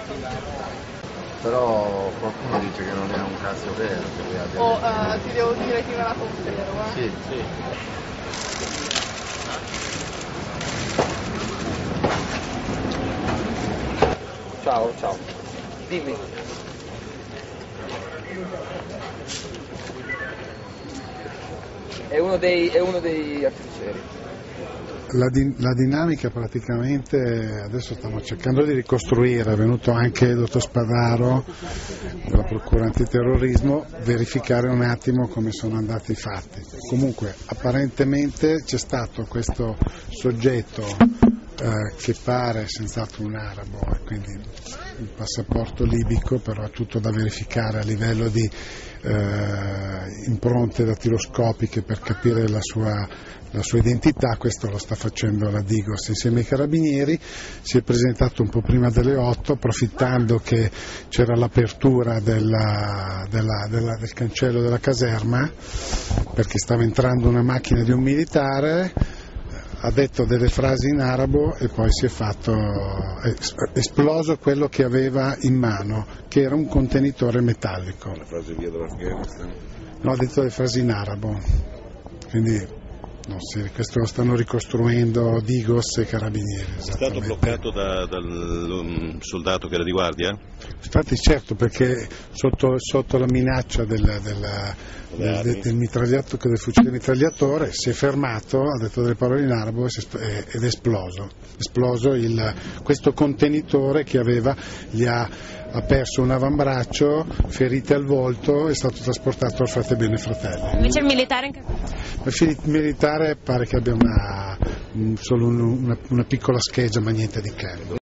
Però qualcuno dice che non è un caso vero. Ti devo dire che me la conferma. Sì, sì. Ciao, ciao. Dimmi. È uno dei artificieri. La dinamica praticamente adesso stiamo cercando di ricostruire, è venuto anche il dottor Spadaro della Procura Antiterrorismo, verificare un attimo come sono andati i fatti. Comunque apparentemente c'è stato questo soggetto che pare senz'altro un arabo, quindi il passaporto libico, però è tutto da verificare a livello di impronte dattiloscopiche per capire la sua identità. Questo lo sta facendo la Digos insieme ai carabinieri. Si è presentato un po' prima delle 8, approfittando che c'era l'apertura del cancello della caserma, perché stava entrando una macchina di un militare, ha detto delle frasi in arabo e poi si è fatto esploso quello che aveva in mano, che era un contenitore metallico. La frase via dall'Afghanistan? No, ha detto le frasi in arabo, quindi questo lo stanno ricostruendo Digos e Carabinieri. È stato bloccato dal soldato che era di guardia? Infatti certo, perché sotto la minaccia del fucile mitragliatore si è fermato, ha detto delle parole in arabo ed è esploso. Questo contenitore che ha perso un avambraccio, ferite al volto, è stato trasportato al Frate Bene Fratelli. Invece il militare Il militare pare che abbia solo una piccola scheggia, ma niente di che.